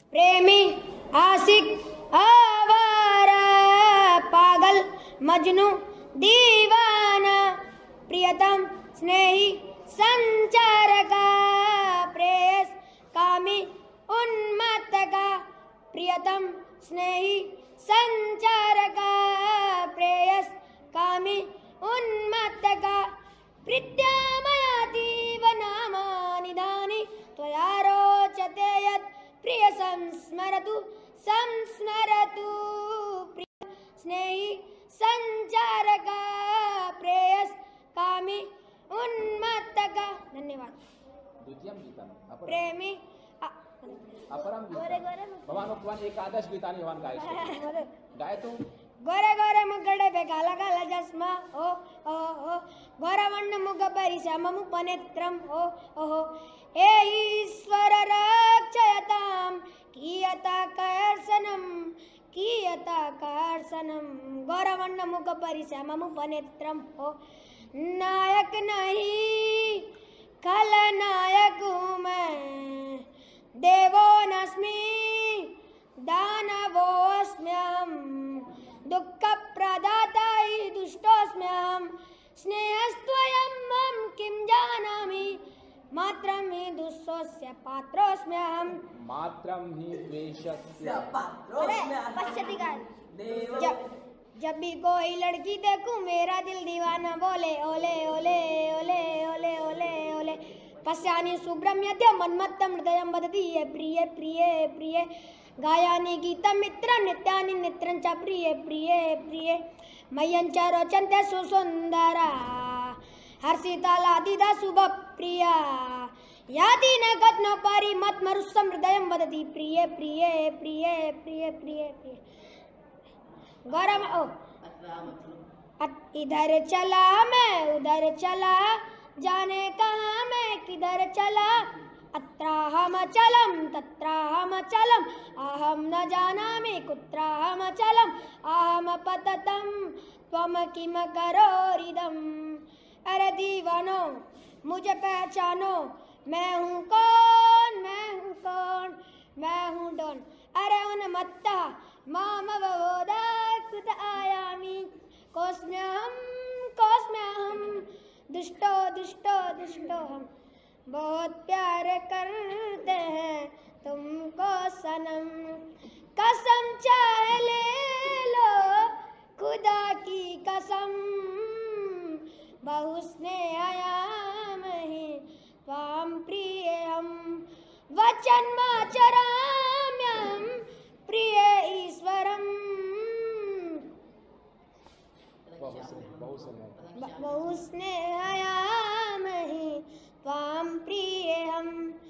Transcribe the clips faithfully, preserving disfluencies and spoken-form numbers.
प्रेमी, आशिक, आवारा, पागल, मजनू, दीवाना, प्रियतम, स्नेही, संचारका, प्रेयस, कामी, उन्मत्तका, प्रियतम, स्नेही, संचारका, प्रेयस, कामी, उन्मत्तका, प्रीत्यामयातीव नामानि दानि त्वया रोचते यत् प्रिय संस्मरतु संस्मरतु प्रिय स्नेही संचारका प्रेयस कामी उन्मत्तका। धन्यवाद। द्वितीयं गीतं प्रेमी अपरं गीतं भवान् उक्तवान् एकादश गीतानि भवान् गायति गायतु। गोरे गोरे मुगडे पे काला काला चश्मा ओ ओ ओ गोरवर्ण मुग परिश्याम मुपनेत्रम ओ ओहो ए ईश्वर रक्षयतां कियता कर्षणं कियता कर्षणं गोरवर्ण मुग परिश्याम मुपनेत्रम ओ नायक नहीं खलनायक हूँ मैं देवो नस्मि दानवोऽस्म्यहं दुःख प्रदाता हि दुष्टोऽस्म्यहं स्नेहस्त्वयं मम किं जानामि मात्रं हि दुःस्वस्य पात्रोऽस्म्यहं मात्रं हि द्वेषस्य पात्रोऽस्म्यहं। जब जब भी कोई लड़की देखूं मेरा दिल दीवाना बोले ओले ओले ओले ओले ओले ओले पश्यानि सुब्रह्मण्य मन्मत्तं हृदयं वदति ये प्रिय प्रिय प्रिय गायानि गीतं मित्रं नित्यानि नित्रं च प्रिय प्रिय प्रिय मह्यं च रोचन्ते सुसुन्दरा हर्षितालादिदा शुभप्रिया यादि न गत्नोपरि मत्मरुस्सं हृदयं वदति प्रिय प्रिय प्रिय प्रिय प्रिय प्रिय गौरव ओ इधर चला मैं उधर चला जाने कहाँ मैं किधर चला अत्राहमचलं तत्राहमचलं अहं न जानामि कुत्राहमचलं अहमपततं त्वं किं करोरिदम्। अरे दीवानो मुझे पहचानो मैं हूँ कौन मैं हूँ कौन मैं हूँ डॉन। अरे उन्मत्ता मामवबोध कुत आयामि कोऽस्म्यहं कोऽस्म्यहं दुष्टो दुष्टो दुष्टो हम बहुत प्यार करते हैं तुमको सनम कसम चाहे ले लो खुदा की कसम बहुस्ने आयाम ही त्वां प्रियं वचनमाचराम्यहं प्रिय ईश्वरम्। बहुस्नेहायामहि त्वां प्रियं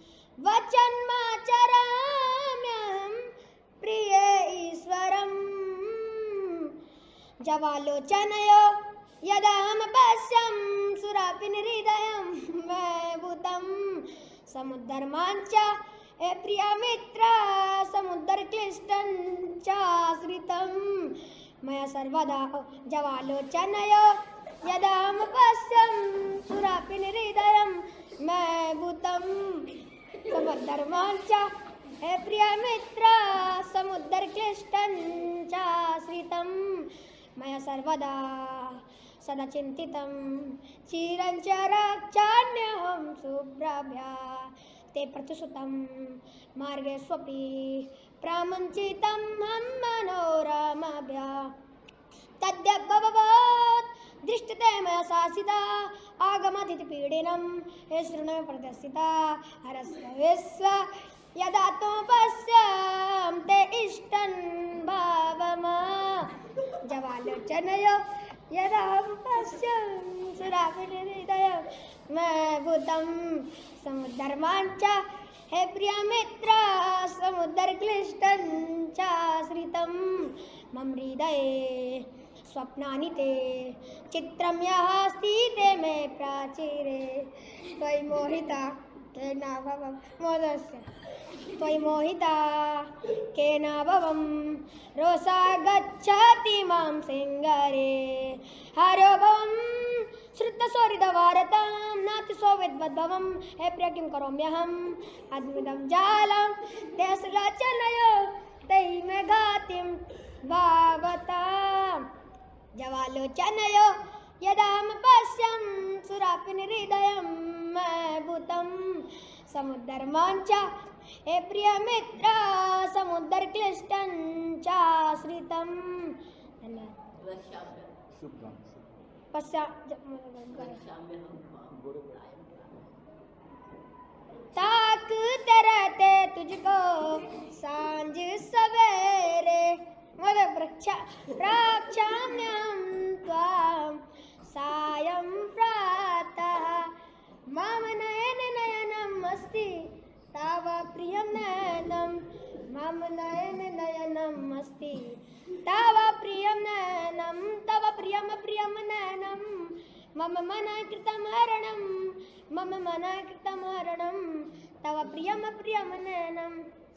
वचनमाचराम्यहं प्रिय ईश्वरम्। जवालोचनयो यदहं पश्यं सुरापिनहृदयं भूतं समुद्धर्मां च ए प्रिया मित्र समुद्धरक्लिष्टं चाश्रितं मया सर्वदा जवालोचनयो यदहं पश्यं सुरापिनहृदयं भूतं समुद्धर्मां च हे प्रिया मित्र समुद्धरक्लिष्टं चाश्रितं मया सर्वदा सदा चिन्तितं चिरं च रक्षाम्यहं शुभ्रभ्या ते प्रतिसुतं मार्गे स्वपि प्रामुञ्चितं हम मनोरमभ्या तद्यभवत् दृष्टते मया शासिता आगमतिथिपीडिनं हे शृणु प्रदर्शिता हरस्व विश्व यदा त्वं पश्यं ते इष्टं भावम्। जवालोचनयो यदा पश्यं सुरापिनहृदयं भूतं समुद्धर्मां च हे प्रिय मित्र समुद्धरक्लिष्टं चाश्रितं मम हृदये स्वप्नानि ते चित्रं यः अस्ति ते मे प्राचीरे त्वयि मोहिता केन भवं मोदस्य त्वयि मोहिता केन भवं रोषा गच्छति मां सिंगारे हरो भवं श्रुतसोरितवारतां नाति सोविद्वद्भवं हे प्रिय किं करोम्यहम् अद्भुतं जालं देशलोचनयो मेघातिं भावता जवालोचनयो यदाम पश्यं सुरापिनिहृदयं भूतं समुद्रमञ्च हे प्रियमित्र समुद्रक्लिष्टं चाश्रितं शुभ्रम पश्चात् ताकते रहते तुझको सांझ सवेरे मद वृक्षा रक्षाम्यहं त्वां सायं प्रातः मम नयन नयनम् अस्ति तव प्रियं नयनं मम नयन नयनम् अस्ति तव प्रियं नयनं तव प्रियं प्रियं नयनं मम मनः कृतं हरणं मम मनः कृतं हरणं तव प्रियं प्रियं नयनं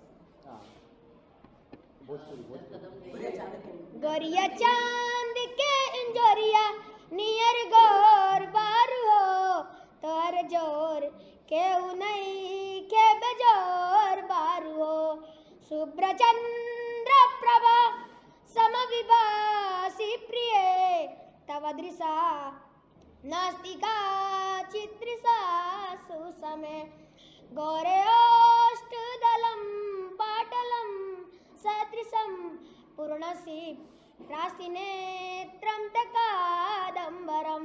गोरिया चांद के इंजोरिया नियर गोर बारू हो तोर जोर केहू नहीं के बेजोर बारू हो शुभ्र चंद्र प्रभा समविभासी प्रिय तव दृशा नास्तिका चित्रिसा सुसमे गौरे ओष्ठदलं पाटलं सदृशं पूर्णसी राशिनेत्रं तकादम्बरं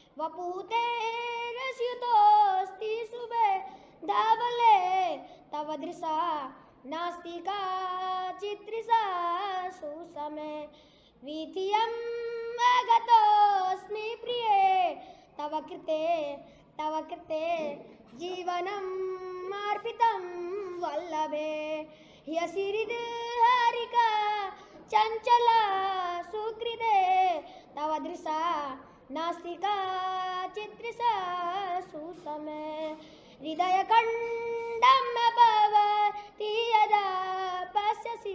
वपुतेरस्युतोऽस्ति शुभे धवले तव दृशा नास्तिका चित्रिसा सुसमे वीथियम् आगतोऽस्मि प्रिये तव कृते तव कृते जीवनम् अर्पितं वल्लभे ह्यसिरिदहारिका चञ्चला सुकृते तव दृशा नास्तिका चित्रिसा सुसमे हृदयखण्डं भवति यदा पश्यसि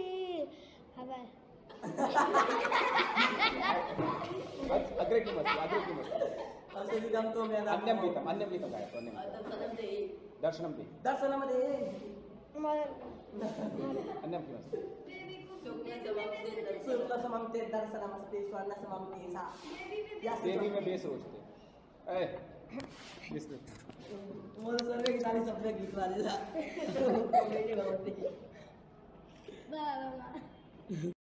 अग्रे की मस्ती अग्रे की मस्ती अन्यं गीतम् अन्यं गीतं गायतु अन्यं दर्शनं दे दर्शनमध्ये अन्यं की मस्ती शुक्लसमं ते दर्शनमस्ति स्वर्णसमं ते सा देवी में बेस रोचते ए बेस मोर सर्वे गीतानि सप्रे गीतवानि